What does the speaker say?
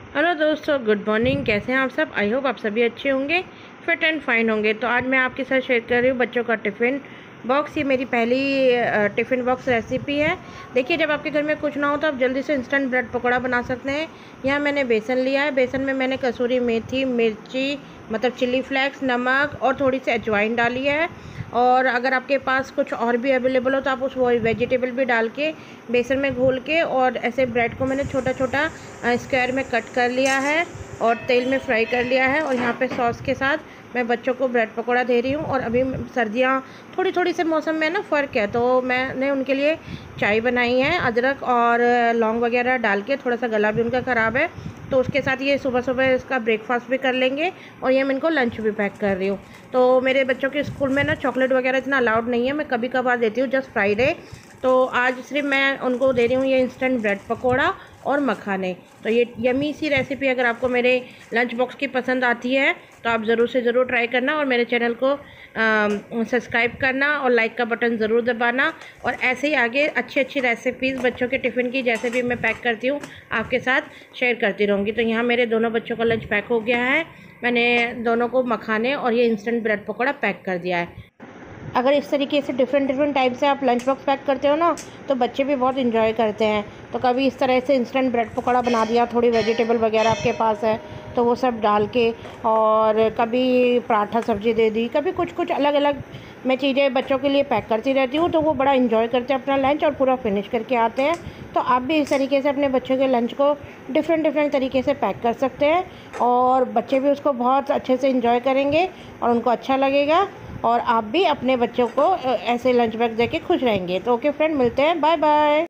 Hello दोस्तों, good morning. कैसे हैं आप सब? आई होप आप सभी अच्छे होंगे, फिट एंड फाइन होंगे। तो आज मैं आपके साथ शेयर कर रही हूँ बच्चों का टिफ़िन बॉक्स। ये मेरी पहली टिफ़िन बॉक्स रेसिपी है। देखिए, जब आपके घर में कुछ ना हो तो आप जल्दी से इंस्टेंट ब्रेड पकौड़ा बना सकते हैं। यहाँ मैंने बेसन लिया है। बेसन में मैंने कसूरी मेथी, मिर्ची मतलब चिली फ्लेक्स, नमक और थोड़ी सी अजवाइन डाली है। और अगर आपके पास कुछ और भी अवेलेबल हो तो आप उस वो वेजिटेबल भी डाल के बेसन में घोल के और ऐसे ब्रेड को मैंने छोटा छोटा स्क्वायर में कट कर लिया है और तेल में फ्राई कर लिया है। और यहाँ पे सॉस के साथ मैं बच्चों को ब्रेड पकौड़ा दे रही हूँ। और अभी सर्दियाँ थोड़ी थोड़ी से मौसम में ना फ़र्क है, तो मैंने उनके लिए चाय बनाई है अदरक और लौंग वगैरह डाल के। थोड़ा सा गला भी उनका ख़राब है, तो उसके साथ ये सुबह सुबह इसका ब्रेकफास्ट भी कर लेंगे और ये मैं इनको लंच भी पैक कर रही हूँ। तो मेरे बच्चों के स्कूल में ना चॉकलेट वगैरह इतना अलाउड नहीं है, मैं कभी कभार देती हूँ, जस्ट फ्राइडे। तो आज सिर्फ मैं उनको दे रही हूँ ये इंस्टेंट ब्रेड पकौड़ा और मखाने। तो ये यमी सी रेसिपी अगर आपको मेरे लंच बॉक्स की पसंद आती है तो आप ज़रूर से ज़रूर ट्राई करना और मेरे चैनल को सब्सक्राइब करना और लाइक का बटन ज़रूर दबाना। और ऐसे ही आगे अच्छी अच्छी रेसिपीज़ बच्चों के टिफ़िन की जैसे भी मैं पैक करती हूँ आपके साथ शेयर करती रहूँगी। तो यहाँ मेरे दोनों बच्चों का लंच पैक हो गया है। मैंने दोनों को मखाने और ये इंस्टेंट ब्रेड पकौड़ा पैक कर दिया है। अगर इस तरीके से डिफरेंट टाइप से आप लंच बॉक्स पैक करते हो ना तो बच्चे भी बहुत इन्जॉय करते हैं। तो कभी इस तरह से इंस्टेंट ब्रेड पकौड़ा बना दिया, थोड़ी वेजिटेबल वगैरह आपके पास है तो वो सब डाल के, और कभी पराठा सब्जी दे दी, कभी कुछ कुछ अलग अलग मैं चीज़ें बच्चों के लिए पैक करती रहती हूँ। तो वो बड़ा इन्जॉय करते हैं अपना लंच और पूरा फिनिश करके आते हैं। तो आप भी इस तरीके से अपने बच्चों के लंच को डिफरेंट तरीके से पैक कर सकते हैं और बच्चे भी उसको बहुत अच्छे से इन्जॉय करेंगे और उनको अच्छा लगेगा। और आप भी अपने बच्चों को ऐसे लंच बैग दे के खुश रहेंगे। तो ओके फ्रेंड, मिलते हैं, बाय बाय।